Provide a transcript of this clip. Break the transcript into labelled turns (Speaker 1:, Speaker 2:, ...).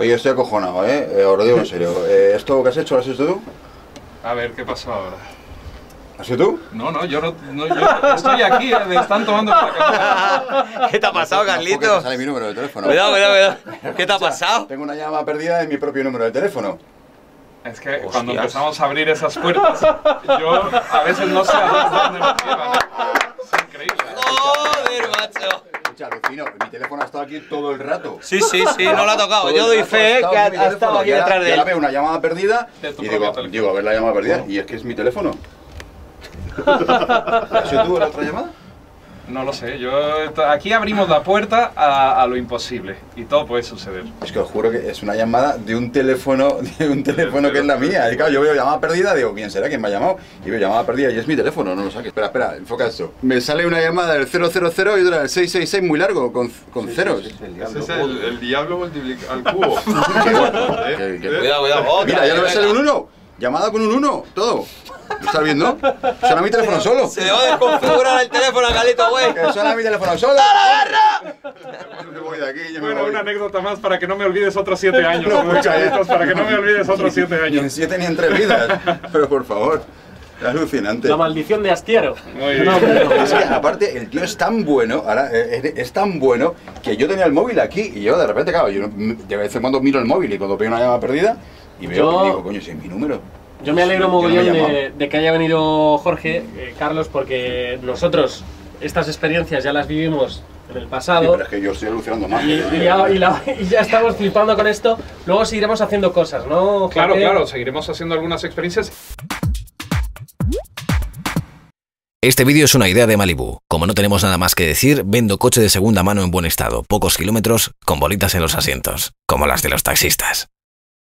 Speaker 1: Oye, estoy acojonado, os lo digo en serio. ¿Esto que has hecho lo has hecho tú?
Speaker 2: A ver, ¿qué pasó ahora?
Speaker 1: ¿Has sido tú?
Speaker 2: No, yo estoy aquí, me están tomando la cabeza.
Speaker 3: ¿Qué te ha pasado, Carlito?
Speaker 1: Te sale mi número de teléfono.
Speaker 3: Cuidado. ¿Qué te ha pasado?
Speaker 1: Tengo una llamada perdida en mi propio número de teléfono.
Speaker 2: Es que cuando empezamos a abrir esas puertas, yo a veces no sé a dónde nos llevan. Es increíble.
Speaker 3: Joder, macho.
Speaker 1: Escucha, alucino, mi teléfono ha estado aquí todo el rato.
Speaker 3: Sí, no lo ha tocado.
Speaker 1: Todo
Speaker 3: Yo
Speaker 1: el
Speaker 3: doy
Speaker 1: rato
Speaker 3: fe que ha
Speaker 1: mi teléfono.
Speaker 3: estado aquí
Speaker 1: Y ahora-
Speaker 3: detrás de
Speaker 1: y ahora
Speaker 3: él.
Speaker 1: veo una llamada perdida
Speaker 2: De tu
Speaker 1: y
Speaker 2: propio
Speaker 1: digo,
Speaker 2: teléfono.
Speaker 1: a ver la llamada perdida y es que es mi teléfono. ¿Has sido tú la otra llamada?
Speaker 2: No lo sé, aquí abrimos la puerta a lo imposible y todo puede suceder.
Speaker 1: Es que os juro que es una llamada de un teléfono que es la mía. Y claro, yo veo llamada perdida, digo, ¿quién será? ¿Quién me ha llamado? Y veo llamada perdida y es mi teléfono, no lo saques. Espera, enfoca esto. Me sale una llamada del 000 y otra del 666 muy largo, con ceros.
Speaker 4: Ese es el diablo multiplicado al cubo.
Speaker 3: Cuidado. Oh,
Speaker 1: Mira, ya no me sale un 1. Llamada con un 1, todo. ¿Lo estás viendo? Suena mi teléfono solo.
Speaker 3: Se le va a desconfigurar el teléfono a Carlito, güey.
Speaker 1: Que suena mi teléfono solo. Yo me voy de aquí, yo me
Speaker 2: Bueno,
Speaker 1: voy.
Speaker 2: una anécdota más para que no me olvides otros 7 años.
Speaker 1: No, mucha,
Speaker 2: Para que no me olvides otros 7
Speaker 1: Ni en
Speaker 2: años.
Speaker 1: 7 ni en 3 vidas. Pero por favor, es alucinante.
Speaker 5: La maldición de Astiero.
Speaker 2: Muy bien.
Speaker 1: Es que aparte el tío es tan bueno, ahora es tan bueno que yo tenía el móvil aquí y yo de repente, claro, yo de vez en cuando miro el móvil y cuando veo una llamada perdida y veo y digo, coño, si es mi número.
Speaker 5: Yo me alegro
Speaker 1: Yo no me
Speaker 5: mogollón
Speaker 1: he llamado.
Speaker 5: de que haya venido Jorge, Carlos, porque nosotros estas experiencias ya las vivimos en el
Speaker 1: Sí,
Speaker 5: pasado.
Speaker 1: pero es que yo estoy alucinando más.
Speaker 5: Y ya estamos flipando con esto. Luego seguiremos haciendo cosas, ¿no, Jorge?
Speaker 2: Claro, seguiremos haciendo algunas experiencias.
Speaker 6: Este vídeo es una idea de Malibu. Como no tenemos nada más que decir, vendo coche de segunda mano en buen estado, pocos kilómetros, con bolitas en los asientos, como las de los taxistas.